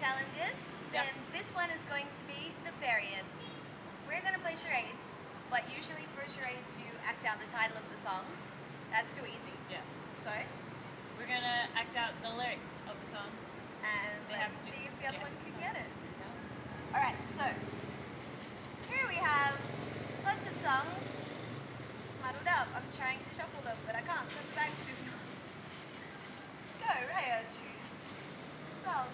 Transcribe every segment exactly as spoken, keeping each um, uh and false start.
challenges, then yep. This one is going to be the variant. We're going to play charades, but usually for charades you act out the title of the song. That's too easy. Yeah. So? We're going to act out the lyrics of the song. And they let's see if the other one can get it. Yeah. Alright, so here we have lots of songs muddled up. I'm trying to shuffle them, but I can't because the bag's too small. Go, Raiha, choose song.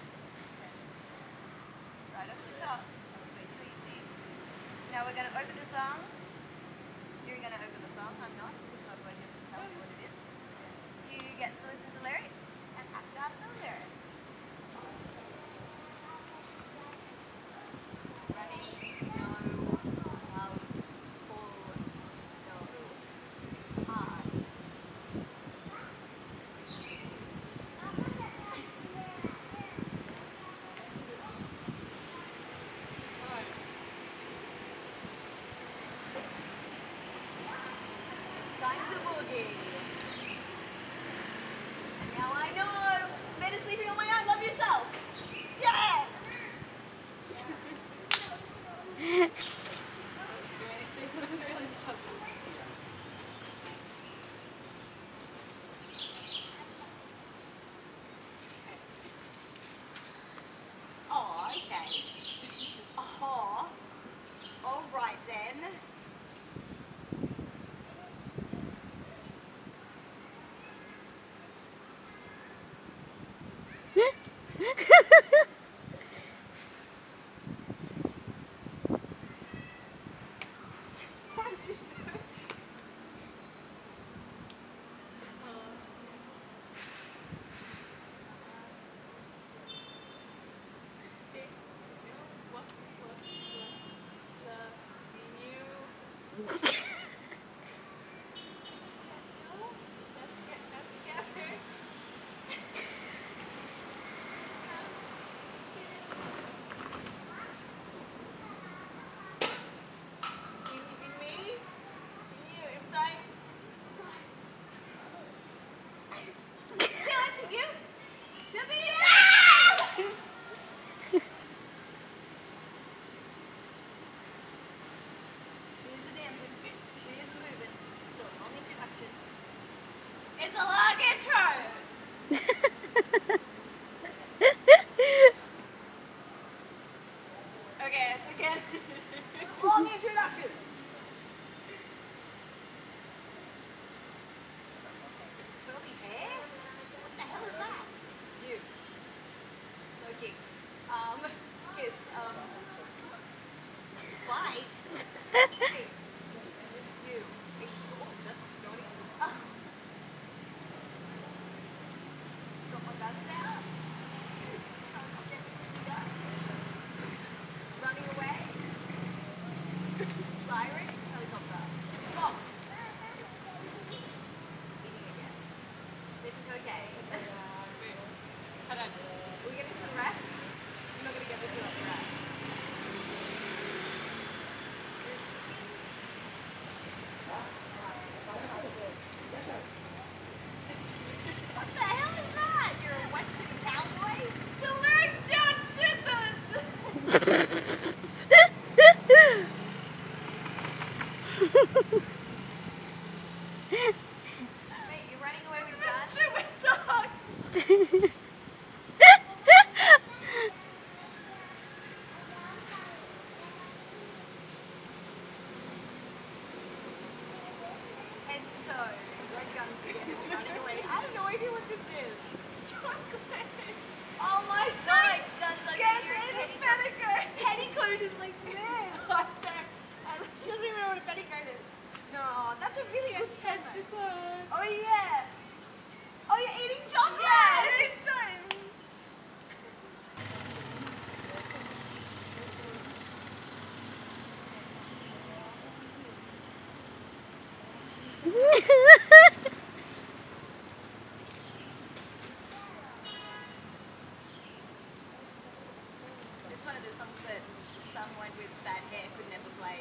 Right off the top. That was way too easy. Now we're going to open the song. You're going to open the song, I'm not, because otherwise you have to tell me what it is. You get to listen to lyrics and act out the lyrics. Ready? No. Love. Full. No. Heart. Time to boogie. And now I know better sleeping on my own. Love yourself. Yeah. Oh, okay. Oh, all right then. It's a long intro! Okay, again. Long introduction! Curly hair? What the hell is that? You. Smoking. Um, yes, um... Bite. Easy. You. Oh, that's naughty. Oh. Got my guns out. I'm getting the guns. Running away. Siren. Helicopter. Box. Eating again. Sipping cocaine. I don't know. Are we getting to the rack? I'm not going to get this without the rack. What the hell is that? You're a Western cowboy? The lyric down did that! Wait, you're running away with guns? Stupid song! Head to toe, red guns again, running away. I have no idea what this is. It's chocolate. Oh my god, guns under Yes, your it's petticoat. Petticoat is like there. Oh, sorry. She doesn't even know what a petticoat is. No, that's a really good song. Oh, Oh yeah. Oh, you're eating chocolate. yeah, it's time. It's one of those songs that someone with bad hair could never play.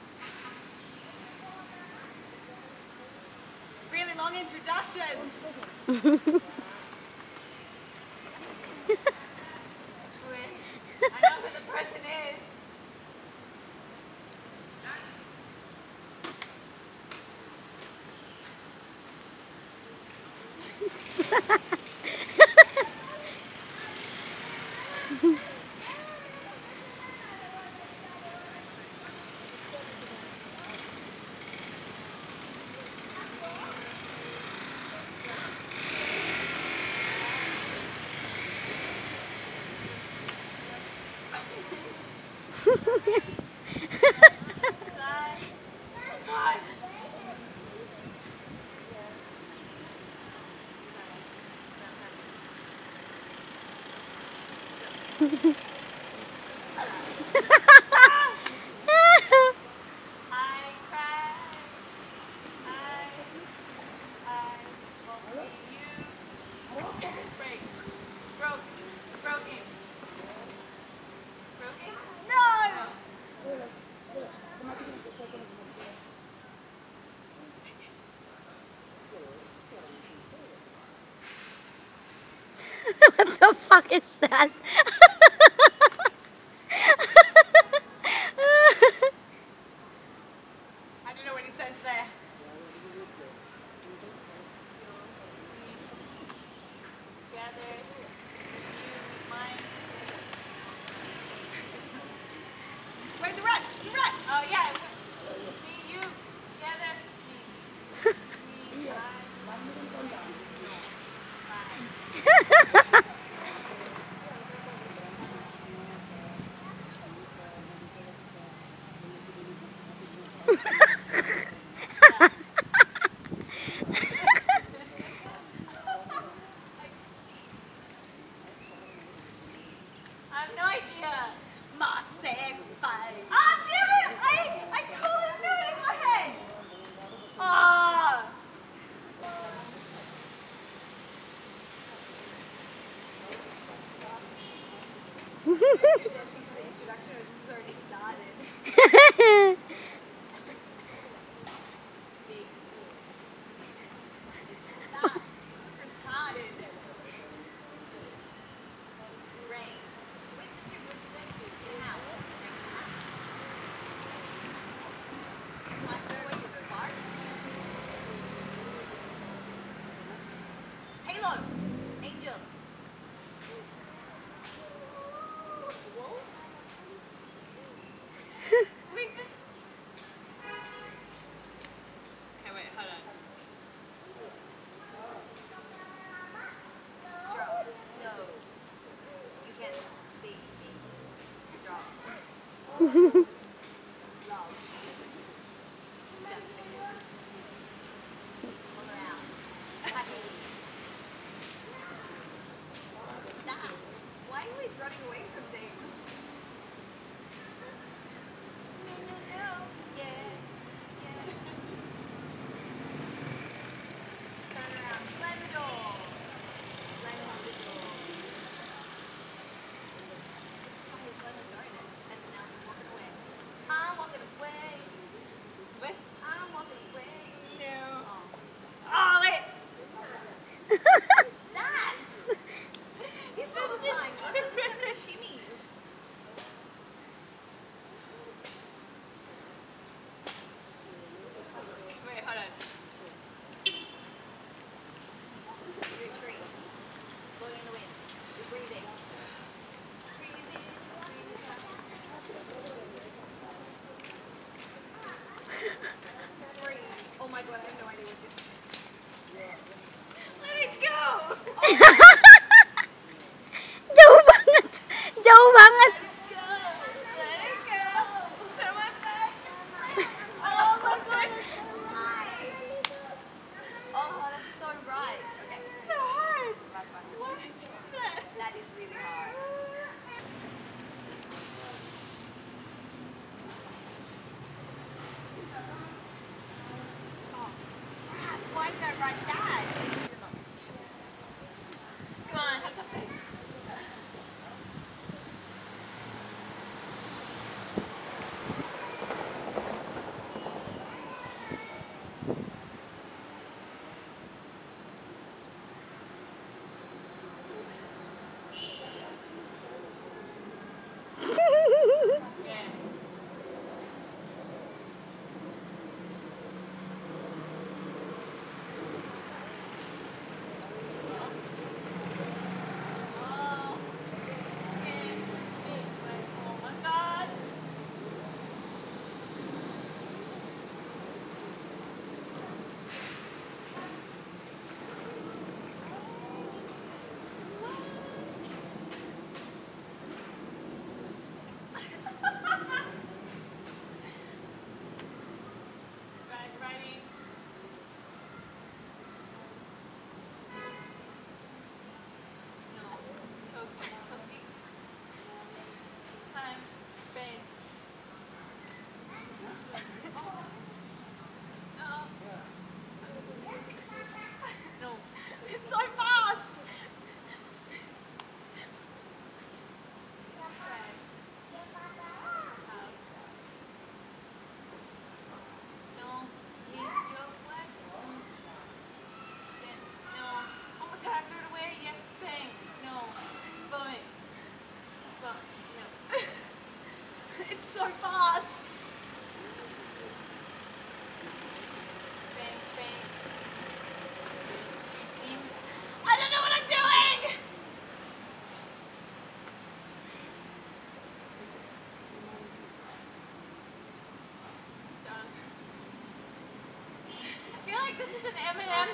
Really long introduction. What the fuck is that? I don't know what it says there. Together, you, mine. Wait, the rest, the rest. Oh yeah. Me, you, together. Me, me, mine. I have no idea. Masenpai. Ah, damn it! I, I totally knew it in my head. Ah. You're dancing to the introduction, or this has already started. Speak. That retarded. Rain. Wait for two good today. In house. Like the way it barks. Halo. Angel. Wolf. Wait, just... Okay, wait, hold on. Strong. No. You can't see me. Strong. Love. Just fingers. All around. Happy. That. Why are we running away from things? No, no, no. Yeah. Yeah. Turn around. Slam the door. Slam the door. It's a song with slam the door in it. And now we're walking away.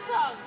song.